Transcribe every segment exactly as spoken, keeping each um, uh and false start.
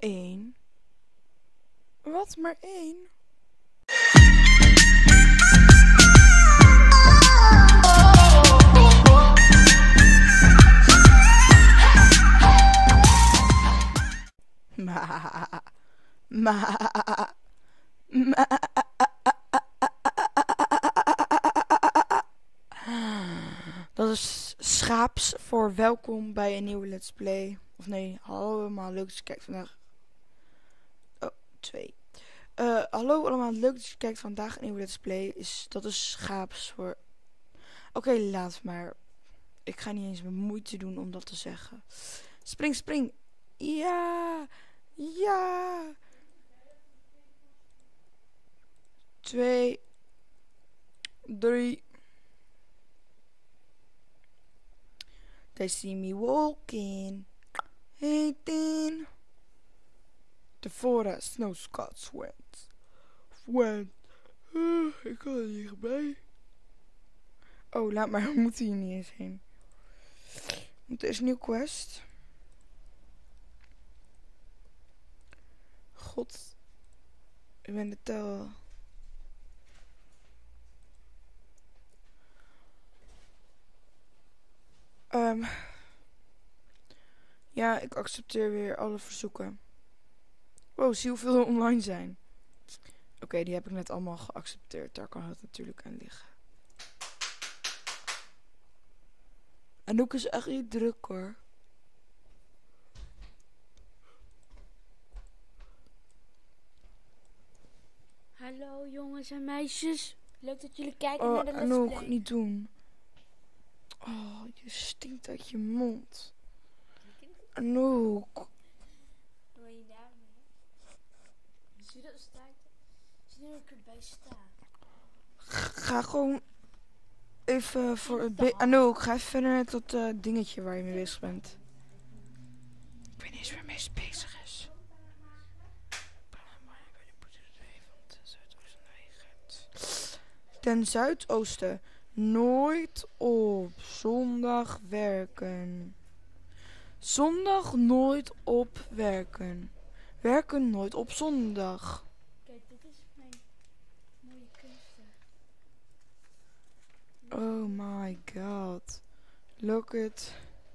één. Wat, maar één? Ma, ma, ma. Dat is Schaaps voor welkom bij een nieuwe Let's Play. Of nee, hallo allemaal, leuk dat je kijkt vandaag. Oh, twee. Uh, hallo allemaal, leuk dat je kijkt vandaag een nieuwe Let's Play. Is, dat is Schaaps voor... Oké, okay, laat maar. Ik ga niet eens mijn moeite doen om dat te zeggen. Spring, spring. Ja, ja. Twee, drie. They see me walking, eighteen. The forest no Scots went. Went. Uh, ik kan er niet bij. Oh, laat maar, we moeten hier niet eens heen. Want er is een nieuw quest. God. Ik ben de tel. Um, ja, ik accepteer weer alle verzoeken. Wow, zie hoeveel er online zijn. Oké, okay, die heb ik net allemaal geaccepteerd. Daar kan het natuurlijk aan liggen. En ook is echt niet druk hoor. Hallo jongens en meisjes. Leuk dat jullie kijken oh, naar de Let's Anouk, Play. niet doen. Oh, je stinkt uit je mond. Anouk. Wat wil je daarmee? Zie je dat staat? Zie je dat ik erbij sta? Ga gewoon even voor het... Be- Anouk, ga even verder naar dat uh, dingetje waar je mee bezig bent. Ik weet niet eens waar mee bezig is. Ten zuidoosten. Nooit op zondag werken. Zondag nooit op werken. Werken nooit op zondag. Kijk, dit is mijn mooie kunsten. Oh my god. Look at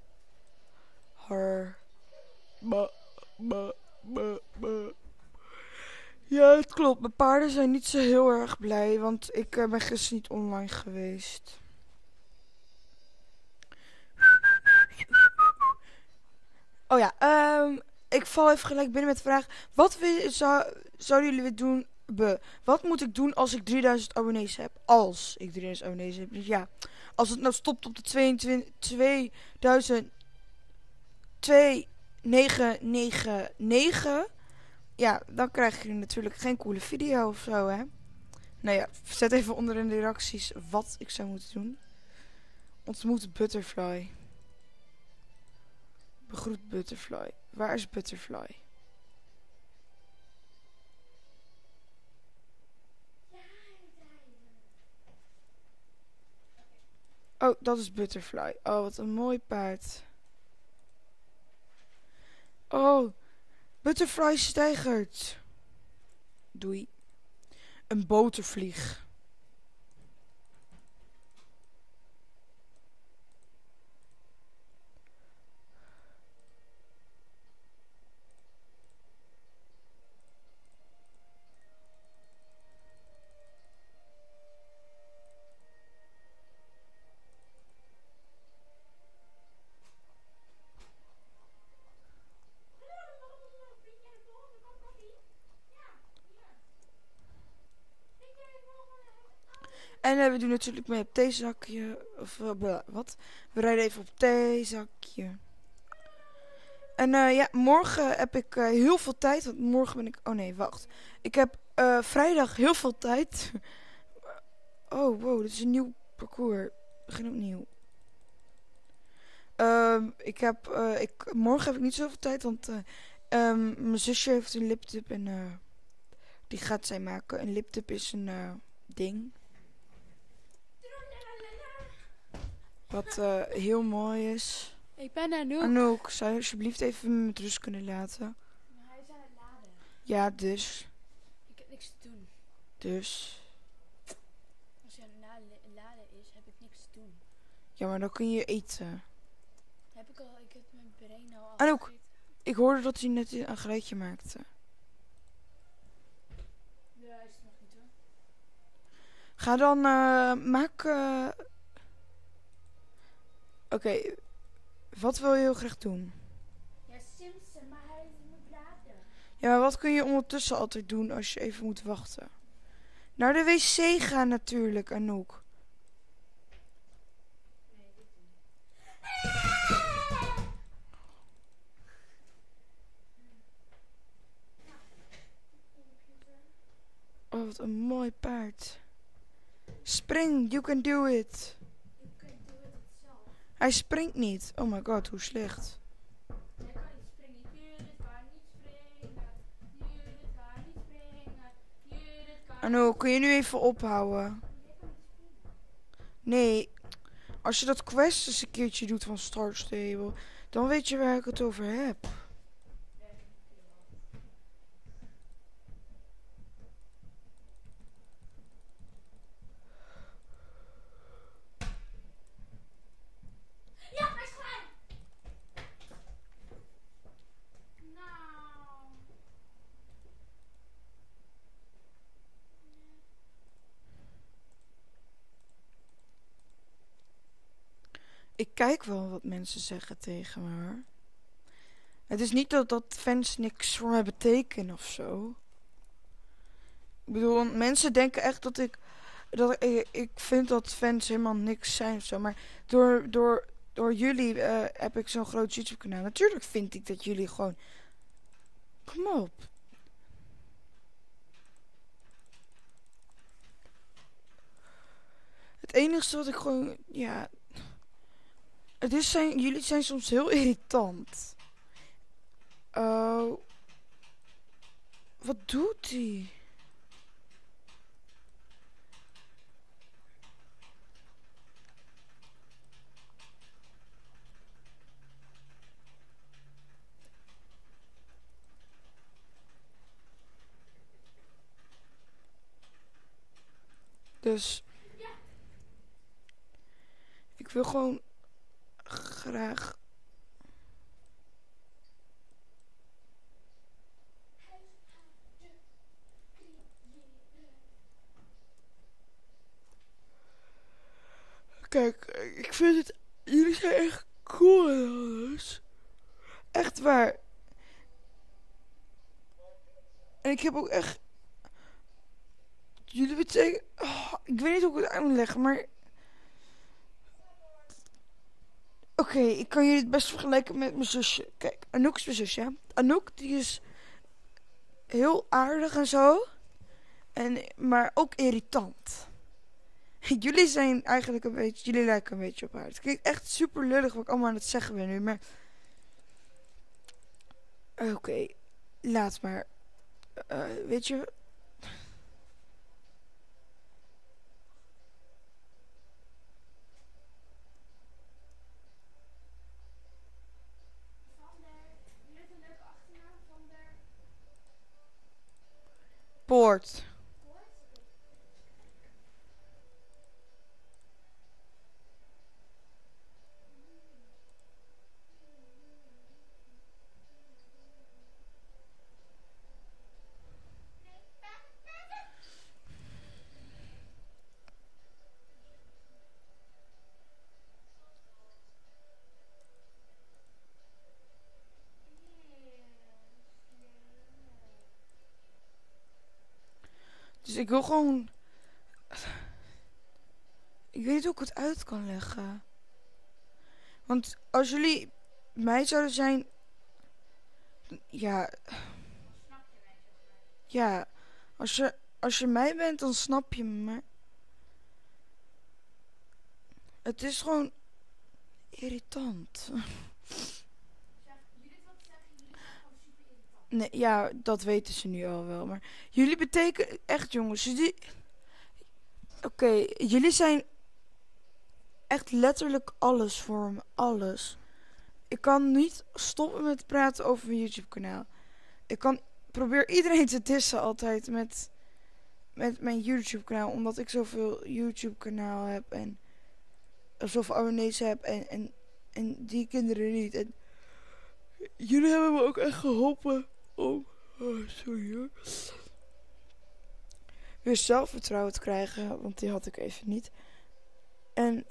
her. Ba, ba, ba, ba. Ja, het klopt. Mijn paarden zijn niet zo heel erg blij, want ik uh, ben gisteren niet online geweest. Oh ja, um, ik val even gelijk binnen met de vraag. Wat wil, zou, zouden jullie weer doen? Be, wat moet ik doen als ik drieduizend abonnees heb? Als ik drieduizend abonnees heb. Dus ja, als het nou stopt op de tweeëntwintig, tweeduizend tweehonderdnegenennegentig. Ja, dan krijg je natuurlijk geen coole video of zo, hè. Nou ja, zet even onder in de reacties wat ik zou moeten doen. Ontmoet Butterfly. Begroet Butterfly. Waar is Butterfly? Oh, dat is Butterfly. Oh, wat een mooi paard. Oh, Butterfly stijgert. Doei. Een botervlieg. En uh, we doen natuurlijk mee op theezakje. Of uh, wat? We rijden even op theezakje. En uh, ja, morgen heb ik uh, heel veel tijd. Want morgen ben ik... Oh nee, wacht. Ik heb uh, vrijdag heel veel tijd. Oh, wow. Dit is een nieuw parcours. Begin opnieuw. Uh, ik heb... Uh, ik, morgen heb ik niet zoveel tijd. Want uh, um, mijn zusje heeft een liptip. En uh, die gaat zij maken. Een liptip is een uh, ding. Wat uh, heel mooi is. Ik ben Anouk. Anouk, zou je alsjeblieft even met rust kunnen laten? Hij is aan het Ja, dus. Ik heb niks te doen. Dus. Als je na laden is, heb ik niks te doen. Ja, maar dan kun je eten. Heb ik al, ik heb mijn brein al En ook- afgegeten. Ik hoorde dat hij net een geluidje maakte. Ja, is het nog niet hoor. Ga dan eh maak... eh, Oké, wat wil je heel graag doen? Ja, Simpson, maar hij moet laden. Ja, maar wat kun je ondertussen altijd doen als je even moet wachten? Naar de wc gaan natuurlijk, Anouk. Nee, dit niet. Oh, wat een mooi paard. Spring, you can do it. Ik kan doe het zelf. Hij springt niet. Oh my god, hoe slecht. Jij kan niet springen. Judith kan niet springen. Judith kan niet springen. Judith kan Anouk, kun je nu even ophouden? Jij kan niet springen. Nee, als je dat quest eens een keertje doet van Star Stable, dan weet je waar ik het over heb. Ja, hij is klein! Nou. Ik kijk wel wat mensen zeggen tegen me, hoor. Het is niet dat dat fans niks voor mij betekenen of zo. Ik bedoel, want mensen denken echt dat ik... Dat ik, ik vind dat fans helemaal niks zijn of zo. Maar door, door, door jullie eh, heb ik zo'n groot YouTube kanaal. Natuurlijk vind ik dat jullie gewoon... Kom op. Het enige wat ik gewoon... Ja... Het is zijn, jullie zijn soms heel irritant. Oh. Wat doet hij? Dus... Ik wil gewoon... Graag... Kijk, ik vind het... Jullie zijn echt cool en alles. Echt waar. En ik heb ook echt... Jullie betekenen... Oh, ik weet niet hoe ik het uit moet leggen, maar... Oké, ik kan jullie het best vergelijken met mijn zusje. Kijk, Anouk is mijn zusje, hè. Anouk, die is... heel aardig en zo. En, maar ook irritant. Jullie zijn eigenlijk een beetje... Jullie lijken een beetje op haar. Het klinkt echt super lullig wat ik allemaal aan het zeggen ben nu, maar... Oké, okay, laat maar. Uh, weet je... Van der. Je hebt een leuke achternaam. Van der. Poort. Dus ik wil gewoon... Ik weet niet hoe ik het uit kan leggen. Want als jullie mij zouden zijn... Ja... Ja, als je, als je mij bent, dan snap je me. Maar... Het is gewoon... irritant. Nee, ja, dat weten ze nu al wel. Maar jullie betekenen... Echt, jongens. Jullie... Oké, okay, jullie zijn... Echt letterlijk alles voor me. Alles. Ik kan niet stoppen met praten over mijn YouTube kanaal. Ik kan probeer iedereen te dissen altijd met, met mijn YouTube kanaal. Omdat ik zoveel YouTube kanaal heb en zoveel abonnees heb en, en, en die kinderen niet. En jullie hebben me ook echt geholpen om, oh, sorry hoor, weer zelfvertrouwen te krijgen. Want die had ik even niet. En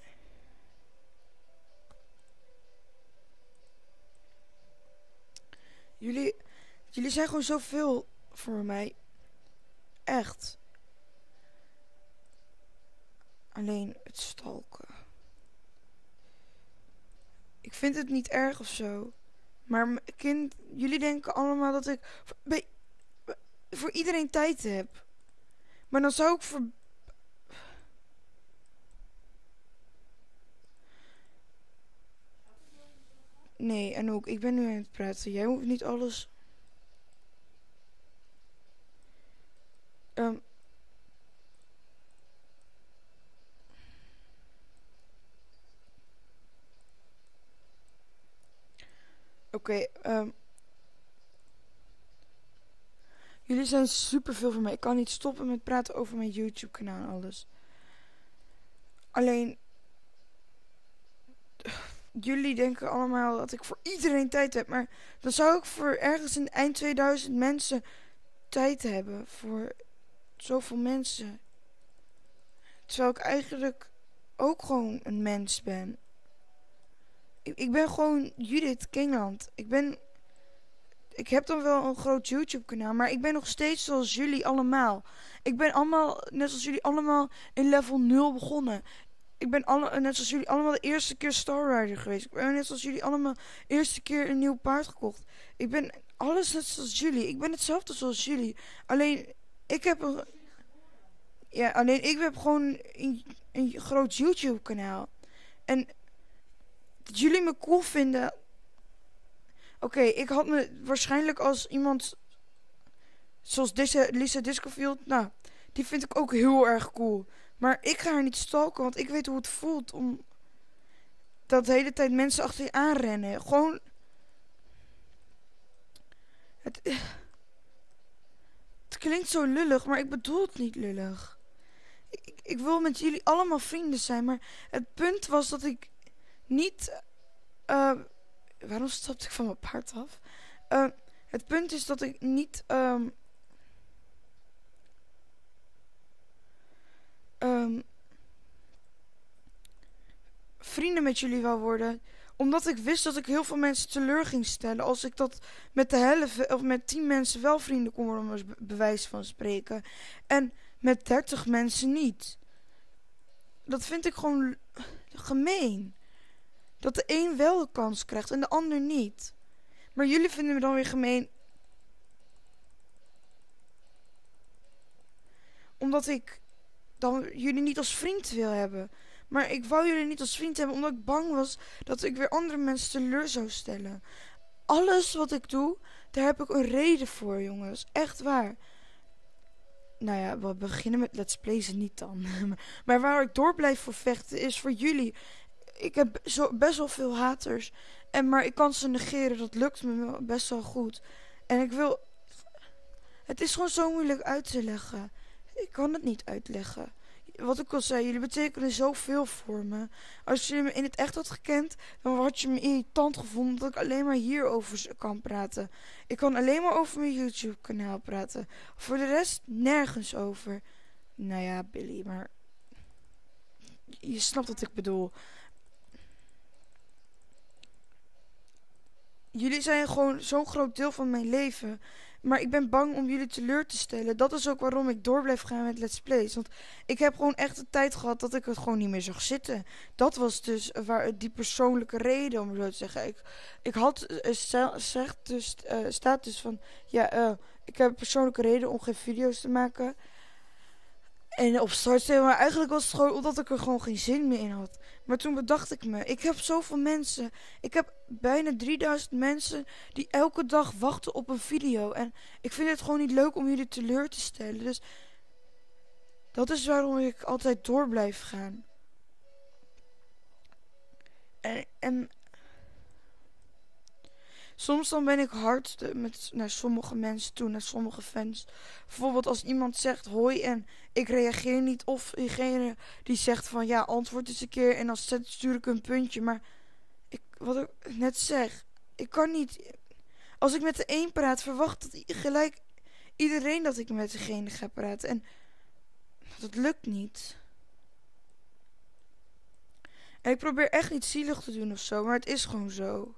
jullie, jullie zijn gewoon zoveel voor mij. Echt. Alleen het stalken. Ik vind het niet erg of zo. Maar m- kind, jullie denken allemaal dat ik voor, bij- voor iedereen tijd heb. Maar dan zou ik voor... Nee, Anouk, ik ben nu aan het praten. Jij hoeft niet alles... Um, Oké, okay, um, jullie zijn superveel voor mij. Ik kan niet stoppen met praten over mijn YouTube kanaal en alles. Alleen... Jullie denken allemaal dat ik voor iedereen tijd heb. Maar dan zou ik voor ergens in eind tweeduizend mensen tijd hebben. Voor zoveel mensen. Terwijl ik eigenlijk ook gewoon een mens ben. Ik, ik ben gewoon Judith Kingland. Ik ben... Ik heb dan wel een groot YouTube kanaal. Maar ik ben nog steeds zoals jullie allemaal. Ik ben allemaal, net zoals jullie allemaal, in level nul begonnen. Ik ben alle, net zoals jullie allemaal de eerste keer Star Rider geweest. Ik ben net zoals jullie allemaal de eerste keer een nieuw paard gekocht. Ik ben alles net zoals jullie. Ik ben hetzelfde zoals jullie. Alleen, ik heb een... Ja, alleen ik heb gewoon een, een groot YouTube kanaal. En dat jullie me cool vinden... Oké, okay, ik had me waarschijnlijk als iemand... Zoals deze Lisa Discofield. Nou, die vind ik ook heel erg cool. Maar ik ga haar niet stalken, want ik weet hoe het voelt om... Dat de hele tijd mensen achter je aanrennen. Gewoon... Het, het klinkt zo lullig, maar ik bedoel het niet lullig. Ik, ik, ik wil met jullie allemaal vrienden zijn, maar het punt was dat ik niet... Uh, waarom stapte ik van mijn paard af? Uh, het punt is dat ik niet... Um, um, vrienden met jullie wou worden, omdat ik wist dat ik heel veel mensen teleur ging stellen als ik dat met de helft of met tien mensen wel vrienden kon worden, om als bewijs van spreken, en met dertig mensen niet. Dat vind ik gewoon gemeen. Dat de een wel een kans krijgt en de ander niet. Maar jullie vinden me dan weer gemeen omdat ik dan jullie niet als vriend wil hebben. Maar ik wou jullie niet als vriend hebben omdat ik bang was dat ik weer andere mensen teleur zou stellen. Alles wat ik doe, daar heb ik een reden voor, jongens. Echt waar. Nou ja, we beginnen met Let's Plays niet dan. Maar waar ik door blijf voor vechten is voor jullie. Ik heb zo best wel veel haters. En, maar ik kan ze negeren, dat lukt me best wel goed. En ik wil... Het is gewoon zo moeilijk uit te leggen. Ik kan het niet uitleggen. Wat ik al zei, jullie betekenen zoveel voor me. Als je me in het echt had gekend, dan had je me irritant gevonden dat ik alleen maar hierover kan praten. Ik kan alleen maar over mijn YouTube kanaal praten. Voor de rest nergens over. Nou ja, Billy, maar... Je snapt wat ik bedoel. Jullie zijn gewoon zo'n groot deel van mijn leven. Maar ik ben bang om jullie teleur te stellen. Dat is ook waarom ik door blijf gaan met Let's Plays. Want ik heb gewoon echt de tijd gehad dat ik het gewoon niet meer zag zitten. Dat was dus waar die persoonlijke reden, om zo te zeggen. Ik, ik had, uh, zegt dus, uh, staat dus van... Ja, uh, ik heb een persoonlijke reden om geen video's te maken. En op start, maar eigenlijk was het gewoon omdat ik er gewoon geen zin meer in had. Maar toen bedacht ik me, ik heb zoveel mensen. Ik heb bijna drieduizend mensen die elke dag wachten op een video. En ik vind het gewoon niet leuk om jullie teleur te stellen. Dus dat is waarom ik altijd door blijf gaan. En, en soms dan ben ik hard te- met, naar sommige mensen toe, naar sommige fans. Bijvoorbeeld als iemand zegt hoi en ik reageer niet. Of diegene die zegt van ja, antwoord eens een keer. En dan zet, stuur ik een puntje. Maar ik, wat ik net zeg, ik kan niet... Als ik met de een praat, verwacht dat i- gelijk iedereen dat ik met degene ga praten. En dat lukt niet. En ik probeer echt niet zielig te doen of zo, maar het is gewoon zo.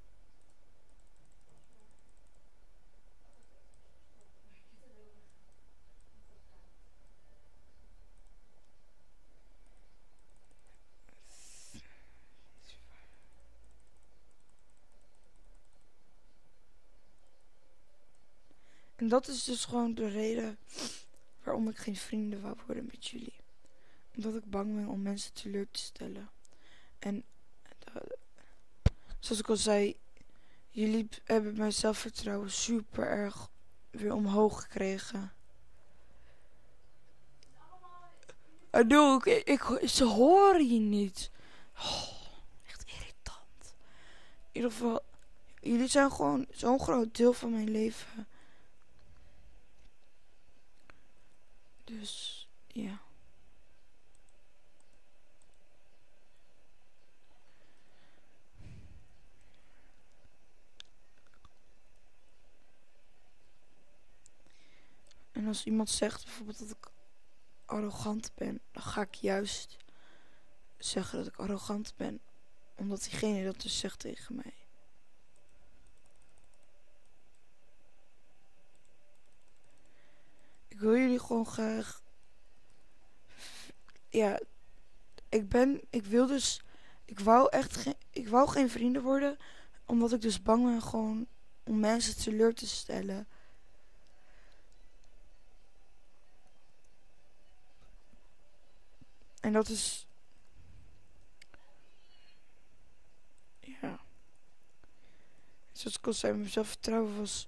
En dat is dus gewoon de reden waarom ik geen vrienden wou worden met jullie. Omdat ik bang ben om mensen teleur te stellen. En uh, zoals ik al zei, jullie b- hebben mijn zelfvertrouwen super erg weer omhoog gekregen. En doe ik, ik, ik- ze horen je niet. Oh, echt irritant. In ieder geval, jullie zijn gewoon zo'n groot deel van mijn leven. Dus, ja. En als iemand zegt bijvoorbeeld dat ik arrogant ben, dan ga ik juist zeggen dat ik arrogant ben. Omdat diegene dat dus zegt tegen mij. Ik wil jullie gewoon graag... Ja, ik ben... Ik wil dus... Ik wou echt geen... Ik wou geen vrienden worden. Omdat ik dus bang ben gewoon om mensen teleur te stellen. En dat is... Ja. Zoals ik al zei, mijn zelfvertrouwen was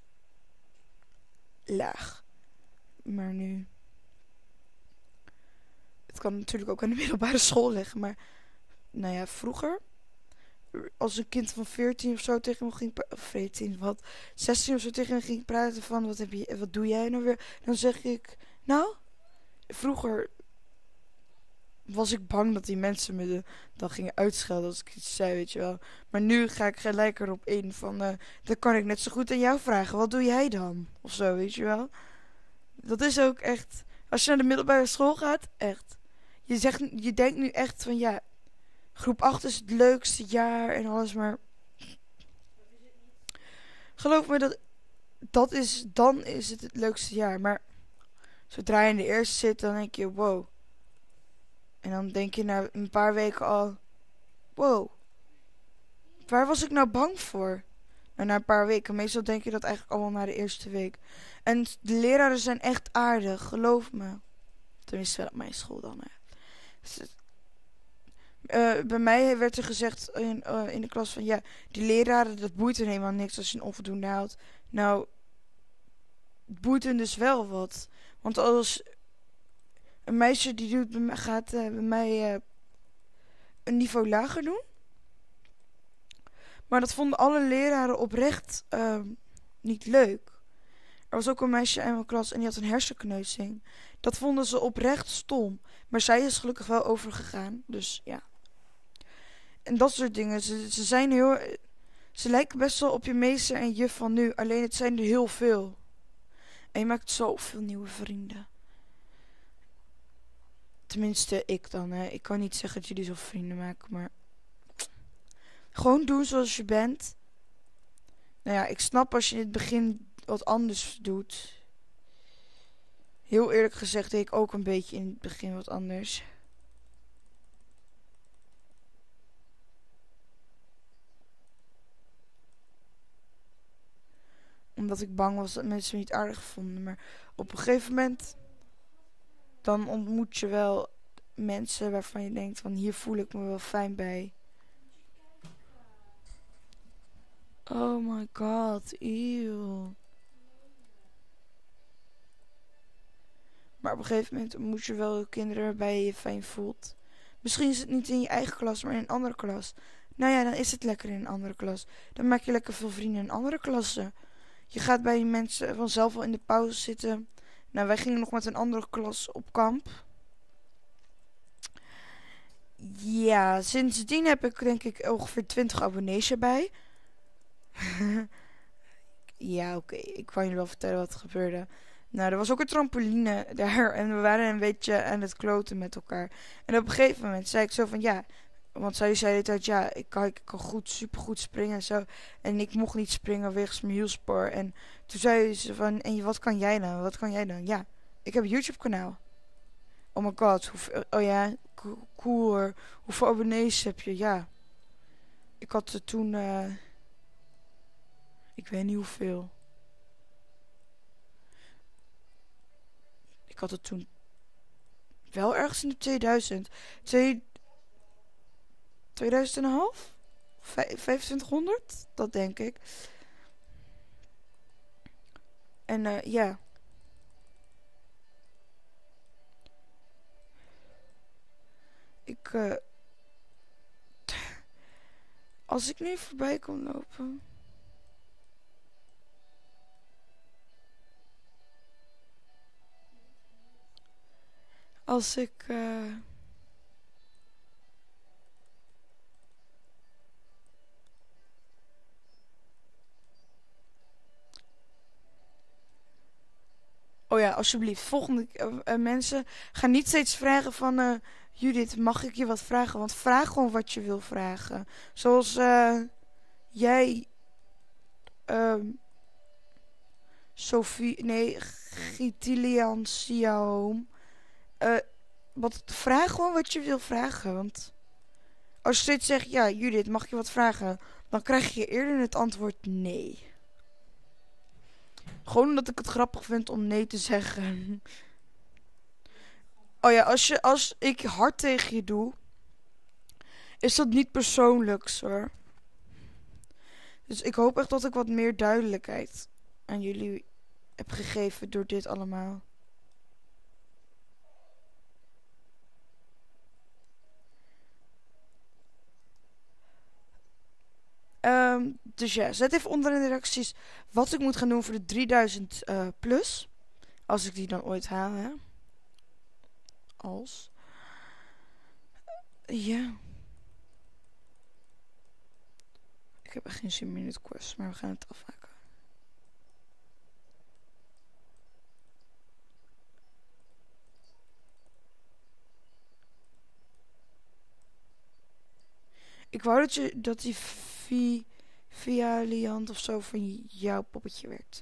laag. Maar nu... Het kan natuurlijk ook aan de middelbare school liggen, maar... Nou ja, vroeger... Als een kind van veertien of zo tegen me ging praten... Of veertien, wat? zestien of zo tegen me ging praten van... Wat, heb je, wat doe jij nou weer? Dan zeg ik... Nou... Vroeger... Was ik bang dat die mensen me de, dan gingen uitschelden als ik iets zei, weet je wel. Maar nu ga ik gelijk erop in van... Uh, dan kan ik net zo goed aan jou vragen. Wat doe jij dan? Of zo, weet je wel. Dat is ook echt... Als je naar de middelbare school gaat, echt... Je, zegt, je denkt nu echt van ja... Groep acht is het leukste jaar en alles, maar... Geloof me, dat, dat is, dan is het het leukste jaar. Maar zodra je in de eerste zit, dan denk je, wow. En dan denk je na een paar weken al... Wow, waar was ik nou bang voor? En na een paar weken, meestal denk je dat eigenlijk allemaal na de eerste week. En de leraren zijn echt aardig, geloof me. Tenminste wel op mijn school dan, hè. Dus, uh, bij mij werd er gezegd in, uh, in de klas van... Ja, die leraren, dat boeit er helemaal niks als je een onvoldoende haalt. Nou, het boeit hen dus wel wat. Want als een meisje die doet, bij mij- gaat uh, bij mij uh, een niveau lager doen... Maar dat vonden alle leraren oprecht uh, niet leuk. Er was ook een meisje in mijn klas en die had een hersenkneuzing. Dat vonden ze oprecht stom. Maar zij is gelukkig wel overgegaan. Dus ja. En dat soort dingen. Ze, ze zijn heel... Ze lijken best wel op je meester en juf van nu. Alleen het zijn er heel veel. En je maakt zoveel nieuwe vrienden. Tenminste, ik dan. Hè. Ik kan niet zeggen dat jullie zoveel vrienden maken, maar... Gewoon doen zoals je bent. Nou ja, ik snap als je in het begin wat anders doet. Heel eerlijk gezegd deed ik ook een beetje in het begin wat anders. Omdat ik bang was dat mensen me niet aardig vonden. Maar op een gegeven moment... Dan ontmoet je wel mensen waarvan je denkt van hier voel ik me wel fijn bij. Oh my god, eeuw. Maar op een gegeven moment moet je wel kinderen waarbij je je fijn voelt. Misschien is het niet in je eigen klas, maar in een andere klas. Nou ja, dan is het lekker in een andere klas. Dan maak je lekker veel vrienden in andere klassen. Je gaat bij die mensen vanzelf wel in de pauze zitten. Nou, wij gingen nog met een andere klas op kamp. Ja, sindsdien heb ik denk ik ongeveer twintig abonnees erbij. Ja, oké. Okay. Ik kan jullie wel vertellen wat er gebeurde. Nou, er was ook een trampoline daar. En we waren een beetje aan het kloten met elkaar. En op een gegeven moment zei ik zo van ja. Want zij zei de tijd ja, ik kan, ik kan goed, supergoed springen en zo. En ik mocht niet springen wegens mijn hielspoor. En toen zei ze van, en wat kan jij dan? Wat kan jij dan? Ja, ik heb een YouTube kanaal. Oh my god, hoeveel, oh ja, cool hoor. Hoeveel abonnees heb je? Ja. Ik had er toen, uh, ik weet niet hoeveel. Ik had het toen wel ergens in de tweeduizend. Twee, tweeduizend en een half? vijfentwintighonderd? Dat denk ik. En uh, ja. Ik, uh, als ik nu voorbij kon lopen. Als ik, uh, oh ja, alsjeblieft. Volgende uh, uh, mensen, ga niet steeds vragen van uh, Judith, mag ik je wat vragen? Want vraag gewoon wat je wil vragen. Zoals uh, jij, um, Sophie, nee, Gitilian Siaom. Uh, wat, vraag gewoon wat je wil vragen. Want als je steeds zegt, ja, Judith, mag je wat vragen? Dan krijg je eerder het antwoord nee. Gewoon omdat ik het grappig vind om nee te zeggen. Oh ja, als, je, als ik hard tegen je doe, is dat niet persoonlijks hoor. Dus ik hoop echt dat ik wat meer duidelijkheid aan jullie heb gegeven door dit allemaal. Um, dus ja, zet even onder in de reacties wat ik moet gaan doen voor de drieduizend uh, plus. Als ik die dan ooit haal, hè. Als. Uh, ja. Ik heb echt geen zin meer in het quest, maar we gaan het afmaken. Ik wou dat je dat die vi, Vialiant of zo van jouw poppetje werd.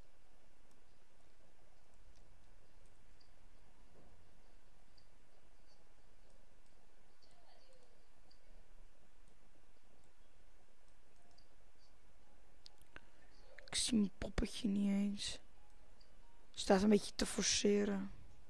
Ik zie mijn poppetje niet eens. Staat een beetje te forceren.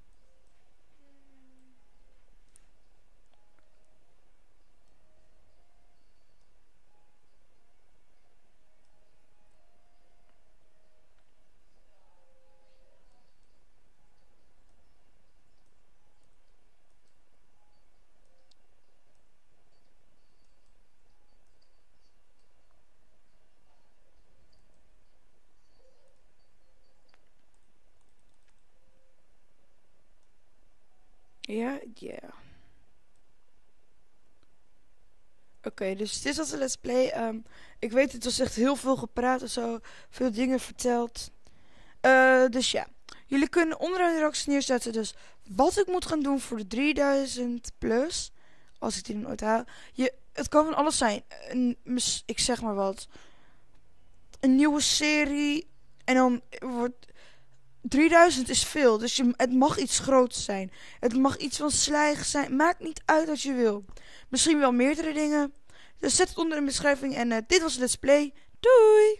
Ja, ja. Yeah. Oké, okay, dus dit was de let's play. Um, ik weet, het was echt heel veel gepraat en zo. Veel dingen verteld. Uh, dus ja. Jullie kunnen onderaan de reacties neerzetten. Dus wat ik moet gaan doen voor de drieduizend plus. Als ik die dan ooit haal. Je, het kan van alles zijn. Een, ik zeg maar wat. Een nieuwe serie. En dan wordt... drieduizend is veel. Dus je, het mag iets groots zijn. Het mag iets van slijg zijn. Maakt niet uit wat je wil. Misschien wel meerdere dingen. Dus zet het onder in de beschrijving. En uh, dit was Let's Play. Doei!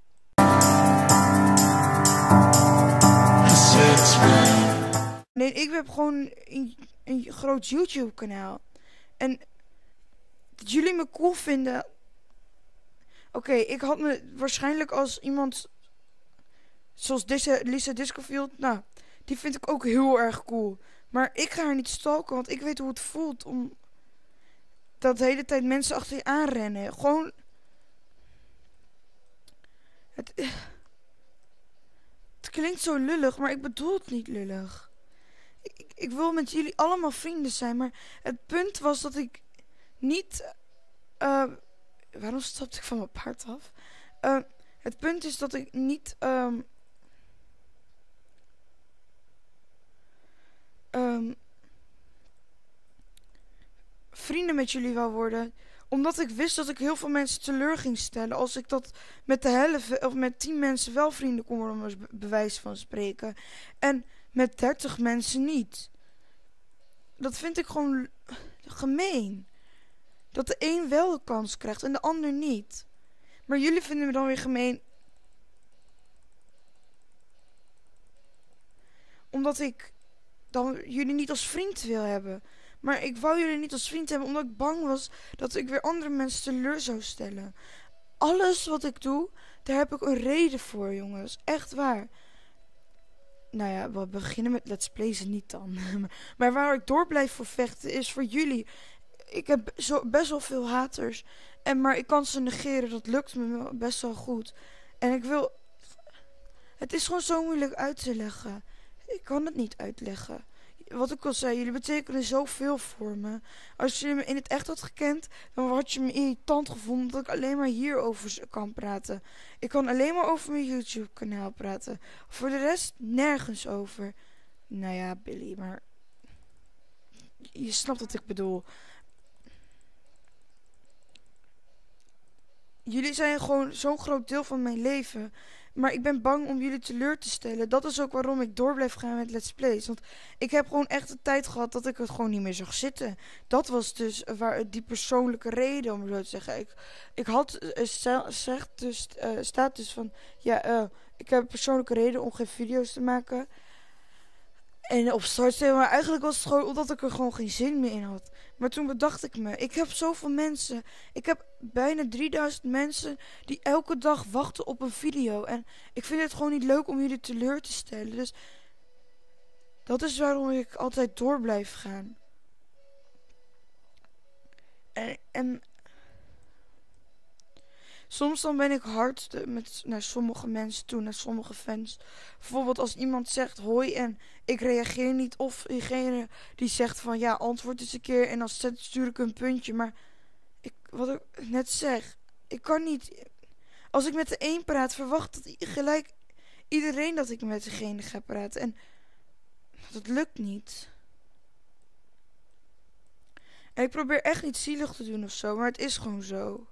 Nee, ik heb gewoon een, een groot YouTube kanaal. En dat jullie me cool vinden. Oké, okay, ik had me waarschijnlijk als iemand zoals deze Lisa Discofield. Nou, die vind ik ook heel erg cool. Maar ik ga haar niet stalken, want ik weet hoe het voelt om dat de hele tijd mensen achter je aanrennen. Gewoon... Het, het klinkt zo lullig, maar ik bedoel het niet lullig. Ik, ik, ik wil met jullie allemaal vrienden zijn, maar het punt was dat ik niet... Uh, waarom stapte ik van mijn paard af? Uh, het punt is dat ik niet... Um, um, vrienden met jullie wou worden, omdat ik wist dat ik heel veel mensen teleur ging stellen als ik dat met de helft of met tien mensen wel vrienden kon worden, om er bewijs van spreken, en met dertig mensen niet. Dat vind ik gewoon gemeen. Dat de een wel de kans krijgt en de ander niet. Maar jullie vinden me dan weer gemeen omdat ik dan jullie niet als vriend wil hebben. Maar ik wou jullie niet als vriend hebben omdat ik bang was dat ik weer andere mensen teleur zou stellen. Alles wat ik doe, daar heb ik een reden voor, jongens. Echt waar. Nou ja, we beginnen met Let's Plays niet dan. Maar waar ik door blijf voor vechten is voor jullie. Ik heb zo best wel veel haters. En, maar ik kan ze negeren, dat lukt me best wel goed. En ik wil... Het is gewoon zo moeilijk uit te leggen. Ik kan het niet uitleggen. Wat ik al zei, jullie betekenen zoveel voor me. Als je me in het echt had gekend, dan had je me irritant gevonden dat ik alleen maar hierover kan praten. Ik kan alleen maar over mijn YouTube kanaal praten. Voor de rest nergens over. Nou ja, Billy, maar... Je snapt wat ik bedoel. Jullie zijn gewoon zo'n groot deel van mijn leven. Maar ik ben bang om jullie teleur te stellen. Dat is ook waarom ik door blijf gaan met Let's Plays. Want ik heb gewoon echt de tijd gehad dat ik het gewoon niet meer zag zitten. Dat was dus waar die persoonlijke reden, om zo te zeggen. Ik, ik had uh, zegt dus, uh, staat dus van... Ja, uh, ik heb een persoonlijke reden om geen video's te maken. En op start zetten, maar eigenlijk was het gewoon omdat ik er gewoon geen zin meer in had. Maar toen bedacht ik me, ik heb zoveel mensen. Ik heb bijna drieduizend mensen die elke dag wachten op een video. En ik vind het gewoon niet leuk om jullie teleur te stellen. Dus dat is waarom ik altijd door blijf gaan. En... en soms dan ben ik hard met, naar sommige mensen toe, naar sommige fans. Bijvoorbeeld als iemand zegt hoi en ik reageer niet. Of diegene die zegt van ja, antwoord eens een keer en dan stuur ik een puntje. Maar ik, wat ik net zeg, ik kan niet... Als ik met de een praat, verwacht dat gelijk iedereen dat ik met degene ga praten. En dat lukt niet. En ik probeer echt niet zielig te doen of zo, maar het is gewoon zo.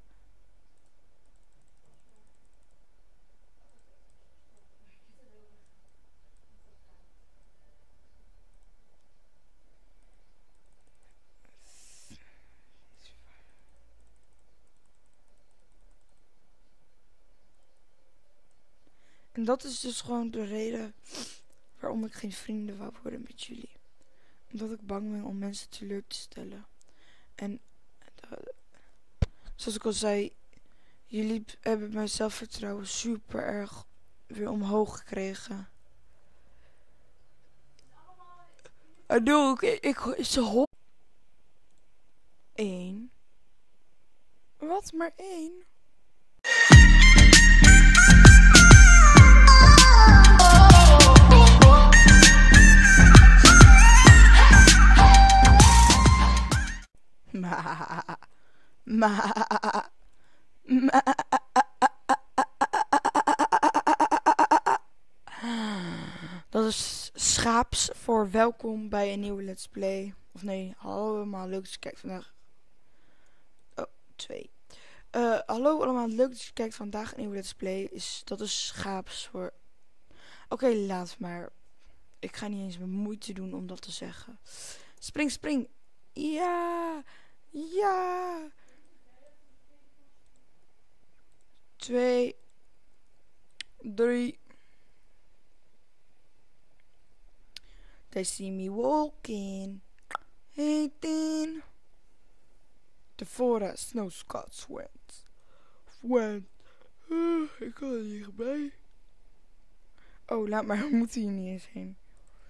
En dat is dus gewoon de reden waarom ik geen vrienden wou worden met jullie. Omdat ik bang ben om mensen teleur te stellen. En uh, zoals ik al zei, jullie hebben mijn zelfvertrouwen super erg weer omhoog gekregen. En doe ik, ik, ik ze hop. Eén. Wat? Maar één? Ma, ma, ma. Dat is Schaaps voor welkom bij een nieuwe Let's Play. Of nee, hallo allemaal, leuk dat je kijkt vandaag. Oh, twee. Uh, hallo allemaal, leuk dat je kijkt vandaag een nieuwe Let's Play. Is, dat is Schaaps voor... Oké, okay, laat maar. Ik ga niet eens mijn moeite doen om dat te zeggen. Spring, spring. Ja, ja. Twee, drie. They see me walking. eighteen. The forest snow Scots went. Went. Uh, ik kan er niet bij. Oh, laat maar. We moeten hier niet eens heen.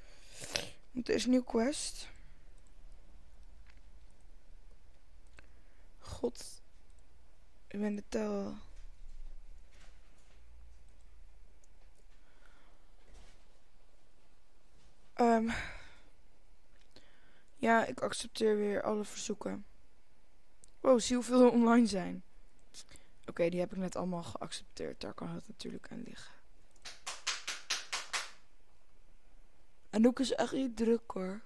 Want er is een nieuw quest. god. Ik ben de tel. Um, ja, ik accepteer weer alle verzoeken. Wow, zie hoeveel er online zijn. Oké, okay, die heb ik net allemaal geaccepteerd. Daar kan het natuurlijk aan liggen. Anouk is echt niet druk hoor.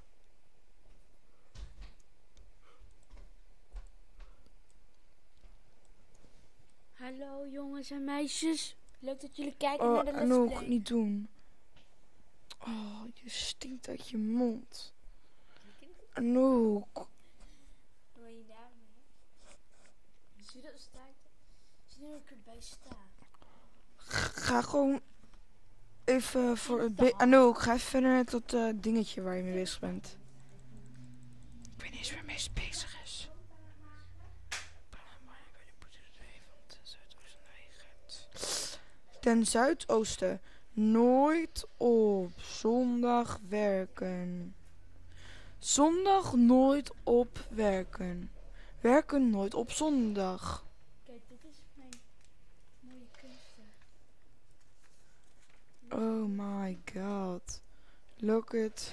Hallo jongens en meisjes. Leuk dat jullie kijken Oh, naar de Let's Anouk, Play. niet doen. Oh, je stinkt uit je mond. Anouk. Wat wil je daarmee? Zie je dat staat? Zie je dat ik erbij sta? Ga gewoon even voor het... Be- Anouk, ga even verder naar dat uh, dingetje waar je mee bezig bent. Ik weet niet eens waar mee bezig is. Ten zuidoosten. Nooit op zondag werken. Zondag nooit op werken. Werken nooit op zondag. Kijk, dit is mijn mooie kunsten. Oh my god. Look at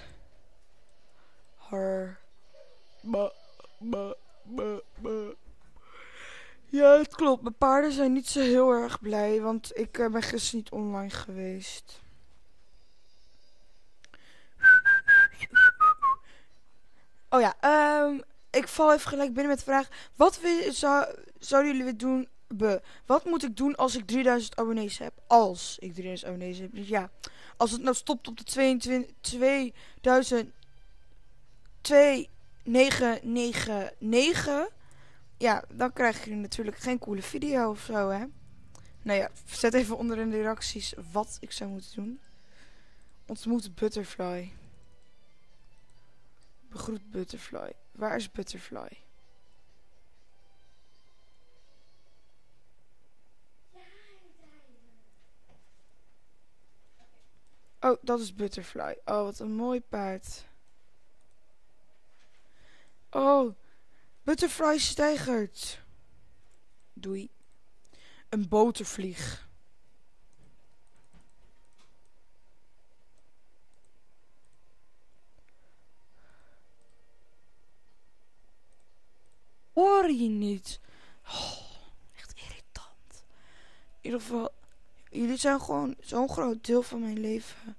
her. Ba, ba, ba, ba. Ja, het klopt. Mijn paarden zijn niet zo heel erg blij, want ik uh, ben gisteren niet online geweest. Oh ja, um, ik val even gelijk binnen met de vraag. Wat wil, zou, zouden jullie weer doen? Be, wat moet ik doen als ik drieduizend abonnees heb? Als ik drieduizend abonnees heb. Dus ja, als het nou stopt op de tweeëntwintig, tweeduizend tweehonderdnegenennegentig. Ja, dan krijg je natuurlijk geen coole video of zo, hè. Nou ja, zet even onder in de reacties wat ik zou moeten doen. Ontmoet Butterfly. Begroet Butterfly. Waar is Butterfly? Oh, dat is Butterfly. Oh, wat een mooi paard. Oh, Butterfly stijgert. Doei. Een botervlieg. Hoor je niet? Oh, echt irritant. In ieder geval, jullie zijn gewoon zo'n groot deel van mijn leven.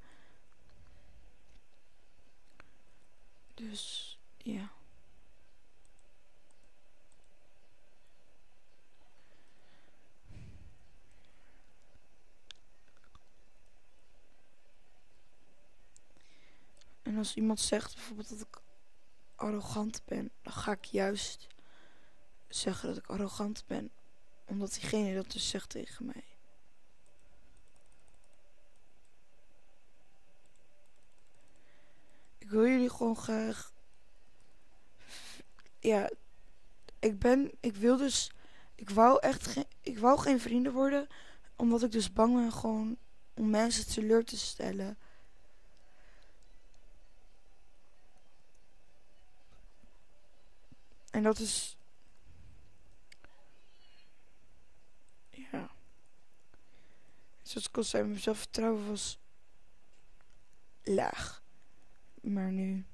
Dus, ja. En als iemand zegt bijvoorbeeld dat ik arrogant ben, dan ga ik juist zeggen dat ik arrogant ben. Omdat diegene dat dus zegt tegen mij. Ik wil jullie gewoon graag... Ja, ik ben... Ik wil dus... Ik wou echt geen... Ik wou geen vrienden worden. Omdat ik dus bang ben gewoon om mensen teleur te stellen. En dat is... Ja. Zoals ik al zei, mijn zelfvertrouwen was laag. Maar nu...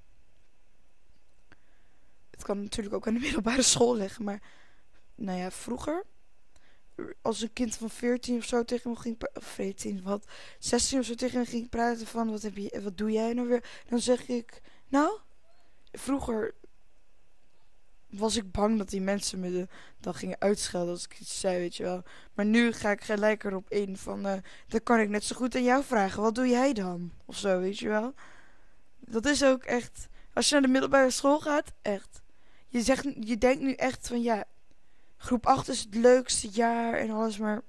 Het kan natuurlijk ook aan de middelbare school liggen, maar... Nou ja, vroeger... Als een kind van veertien of zo tegen me ging praten... Of veertien, wat? zestien of zo tegen me ging praten van... Wat, heb je, wat doe jij nou weer? Dan zeg ik... Nou... Vroeger... was ik bang dat die mensen me de, dan gingen uitschelden als ik iets zei, weet je wel. Maar nu ga ik gelijk erop in van... Uh, dan kan ik net zo goed aan jou vragen. Wat doe jij dan? Of zo, weet je wel. Dat is ook echt... Als je naar de middelbare school gaat, echt... Je, zegt, je denkt nu echt van ja... Groep acht is het leukste jaar en alles, maar...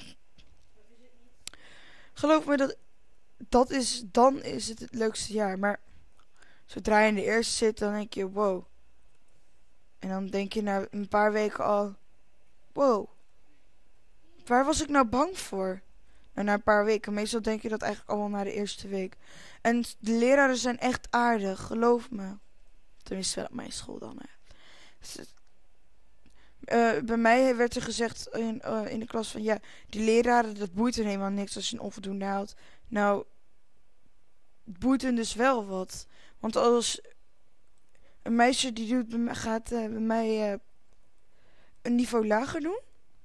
Geloof me, dat, dat is, dan is het het leukste jaar. Maar zodra je in de eerste zit, dan denk je, wow. En dan denk je na een paar weken al... Wow. Waar was ik nou bang voor? Nou, na een paar weken. Meestal denk je dat eigenlijk allemaal na de eerste week. En de leraren zijn echt aardig, geloof me. Tenminste wel op mijn school dan, hè. Dus het, Uh, bij mij werd er gezegd in, uh, in de klas van ja, die leraren, dat boeit hen helemaal niks als je een onvoldoende haalt. Nou, het boeit hen dus wel wat. Want als een meisje die doet, bij mij- gaat uh, bij mij uh, een niveau lager doen.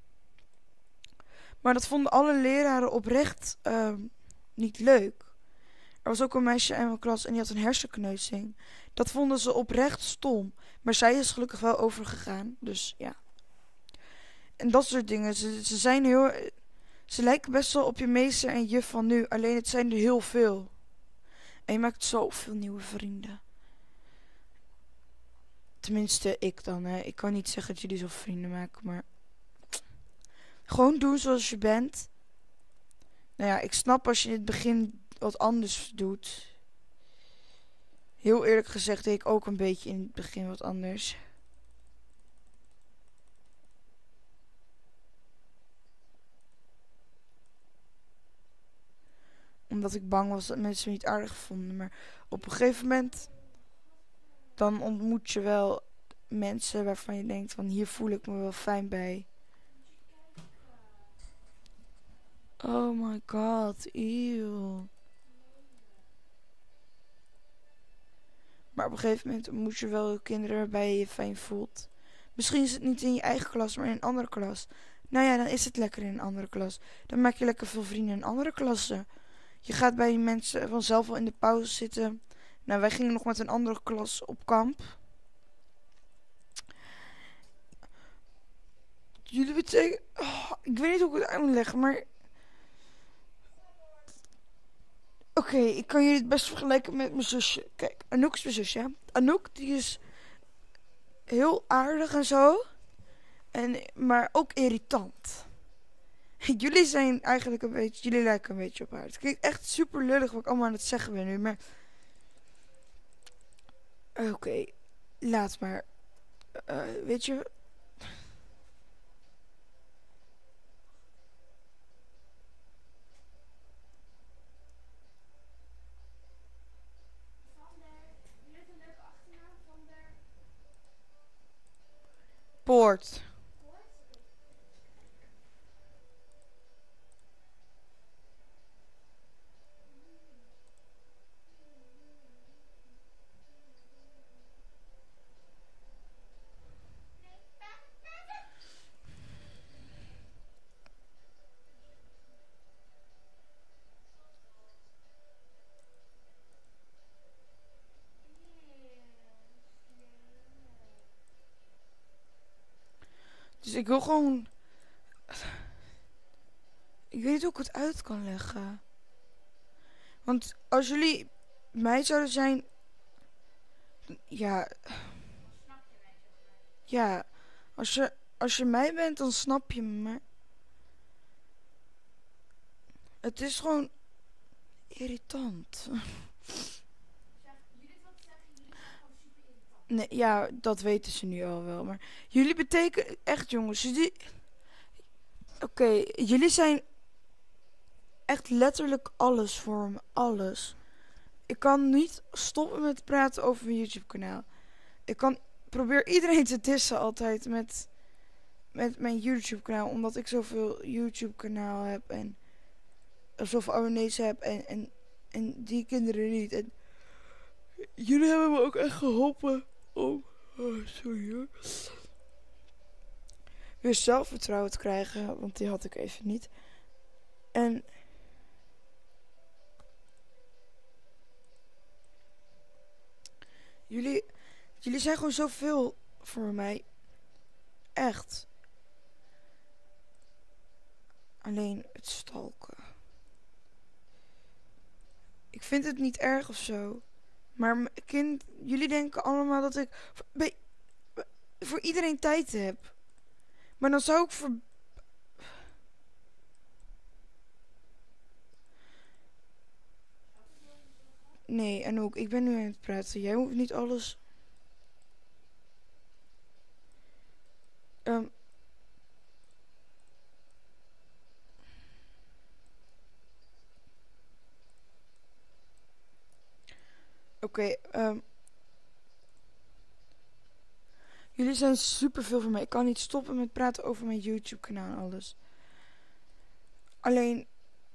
Maar dat vonden alle leraren oprecht uh, niet leuk. Er was ook een meisje in mijn klas en die had een hersenkneuzing. Dat vonden ze oprecht stom. Maar zij is gelukkig wel overgegaan. Dus ja. En dat soort dingen. Ze, ze zijn heel... Ze lijken best wel op je meester en juf van nu. Alleen het zijn er heel veel. En je maakt zoveel nieuwe vrienden. Tenminste, ik dan. Hè. Ik kan niet zeggen dat jullie zoveel vrienden maken. Maar gewoon doen zoals je bent. Nou ja, ik snap als je in het begin wat anders doet. Heel eerlijk gezegd deed ik ook een beetje in het begin wat anders. Omdat ik bang was dat mensen me niet aardig vonden. Maar op een gegeven moment... Dan ontmoet je wel mensen waarvan je denkt van hier voel ik me wel fijn bij. Oh my god, eeuw. Maar op een gegeven moment moet je wel kinderen waarbij je je fijn voelt. Misschien is het niet in je eigen klas, maar in een andere klas. Nou ja, dan is het lekker in een andere klas. Dan maak je lekker veel vrienden in andere klassen. Je gaat bij die mensen vanzelf wel in de pauze zitten. Nou, wij gingen nog met een andere klas op kamp. Jullie betekenen... Oh, ik weet niet hoe ik het uit moet leggen, maar... Oké, okay, ik kan jullie het best vergelijken met mijn zusje. Kijk, Anouk is mijn zusje, hè. Anouk, die is heel aardig en zo. En, maar ook irritant. Jullie zijn eigenlijk een beetje... Jullie lijken een beetje op haar. Het klinkt echt super lullig wat ik allemaal aan het zeggen ben nu, maar... Oké, okay, laat maar. Uh, weet je... Poort. Dus ik wil gewoon... Ik weet niet hoe ik het uit kan leggen. Want als jullie mij zouden zijn... Ja... Ja, als je, als je mij bent, dan snap je me. Maar... Het is gewoon... irritant. Nee, ja, dat weten ze nu al wel. Maar jullie betekenen... Echt, jongens. Jullie... Oké, okay, jullie zijn... Echt letterlijk alles voor me. Alles. Ik kan niet stoppen met praten over mijn YouTube kanaal. Ik kan... Probeer iedereen te dissen altijd met... Met mijn YouTube kanaal. Omdat ik zoveel YouTube kanaal heb. En... Zoveel abonnees heb. En... En, en die kinderen niet. En... Jullie hebben me ook echt geholpen. Oh, oh sorry hoor. Weer zelfvertrouwen te krijgen. Want die had ik even niet. En... Jullie... Jullie zijn gewoon zoveel voor mij. Echt. Alleen het stalken. Ik vind het niet erg of zo. Maar kind, jullie denken allemaal dat ik voor, voor iedereen tijd heb. Maar dan zou ik voor... Nee, Anouk, ik ben nu aan het praten. Jij hoeft niet alles... Um... Oké, okay, um... Jullie zijn super veel voor mij. Ik kan niet stoppen met praten over mijn YouTube kanaal en alles. Alleen...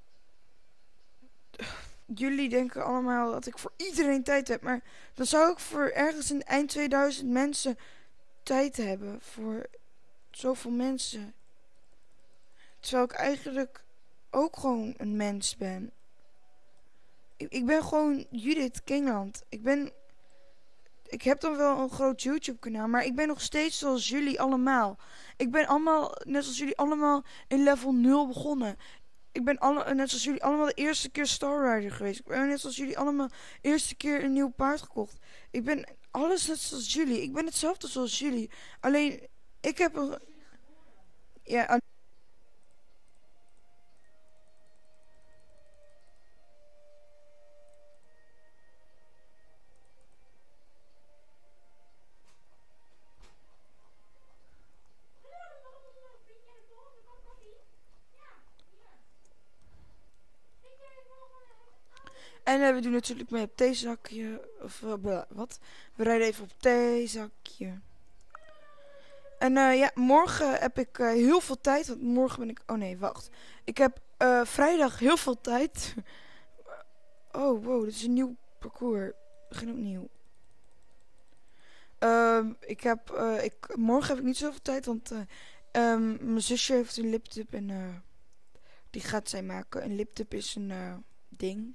Jullie denken allemaal dat ik voor iedereen tijd heb. Maar dan zou ik voor ergens in eind tweeduizend mensen tijd hebben. Voor zoveel mensen. Terwijl ik eigenlijk ook gewoon een mens ben. Ik, ik ben gewoon Judith Kingland. Ik ben... Ik heb dan wel een groot YouTube kanaal. Maar ik ben nog steeds zoals jullie allemaal. Ik ben allemaal, net zoals jullie allemaal, in level nul begonnen. Ik ben alle, net zoals jullie allemaal de eerste keer Star Rider geweest. Ik ben net zoals jullie allemaal de eerste keer een nieuw paard gekocht. Ik ben alles net zoals jullie. Ik ben hetzelfde zoals jullie. Alleen, ik heb een... Ja, en uh, we doen natuurlijk mee op theezakje. Of uh, blah, wat? We rijden even op theezakje. En uh, ja, morgen heb ik uh, heel veel tijd. Want morgen ben ik... Oh nee, wacht. Ik heb uh, vrijdag heel veel tijd. Oh, wow, dit is een nieuw parcours. Begin opnieuw. Um, ik heb... Uh, ik, morgen heb ik niet zoveel tijd, want... Uh, um, mijn zusje heeft een liptip en... Uh, die gaat zij maken. Een liptip is een uh, ding.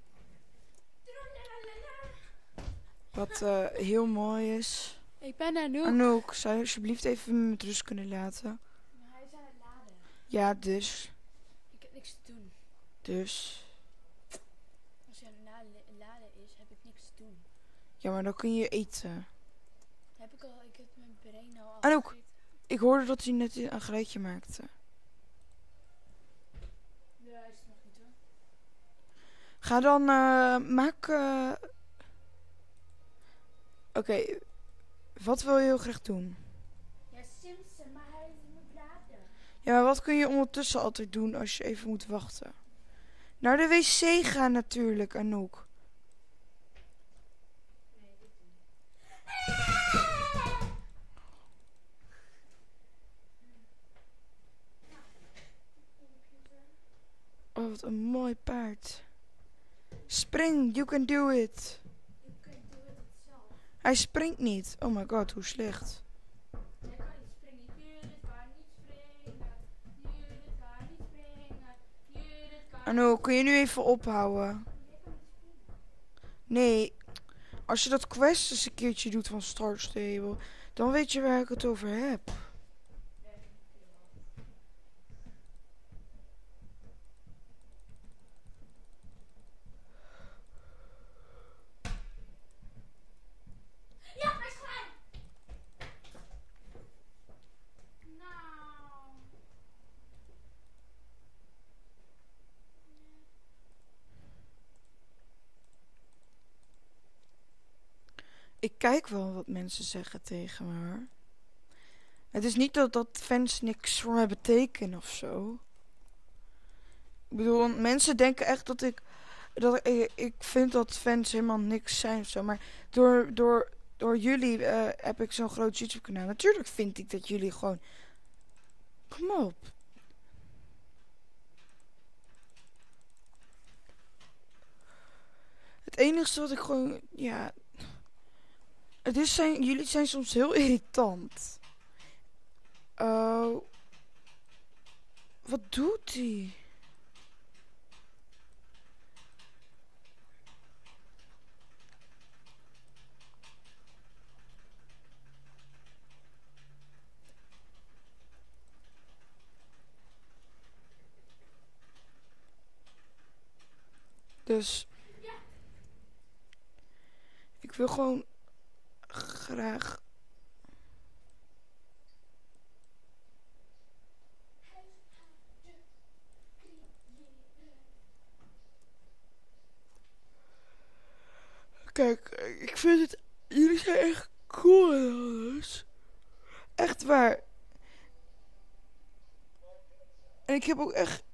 Wat uh, heel mooi is. Ik ben Anouk. Anouk, zou je alsjeblieft even me met rust kunnen laten? Maar hij is aan het laden. Ja, dus. Ik heb niks te doen. Dus. Als hij aan het laden is, heb ik niks te doen. Ja, maar dan kun je eten. Heb ik al, ik heb mijn brein al Anouk, afgegeten. ik hoorde dat hij net een geluidje maakte. Ja, is het nog niet hoor. Ga dan uh, maak... Uh... Oké, okay. Wat wil je heel graag doen? Ja, Simpson, maar hij moet laden. Ja, maar wat kun je ondertussen altijd doen als je even moet wachten? Naar de wc gaan natuurlijk, Anouk. Nee, dit niet. Oh, wat een mooi paard. Spring, you can do it. Ik kan doe het zelf. Hij springt niet. Oh my god, hoe slecht. Jij kan niet springen. Judith kan niet springen. Judith kan niet springen. Judith kan Anouk, kun je nu even ophouden? Jij kan niet springen. Nee, als je dat quest eens een keertje doet van Star Stable, dan weet je waar ik het over heb. Ja, hij is klaar. Nou. Ik kijk wel wat mensen zeggen tegen me, hoor. Het is niet dat dat fans niks voor mij betekenen of zo. Ik bedoel, want mensen denken echt dat ik... dat ik, ik vind dat fans helemaal niks zijn of zo. Maar door, door, door jullie uh, heb ik zo'n groot YouTube kanaal. Natuurlijk vind ik dat jullie gewoon... Kom op. Het enige wat ik gewoon... Ja... Het is zijn, jullie zijn soms heel irritant. Oh. Wat doet hij? Dus... Ik wil gewoon... graag... Kijk, ik vind het... Jullie zijn echt cool en alles. Echt waar. En ik heb ook echt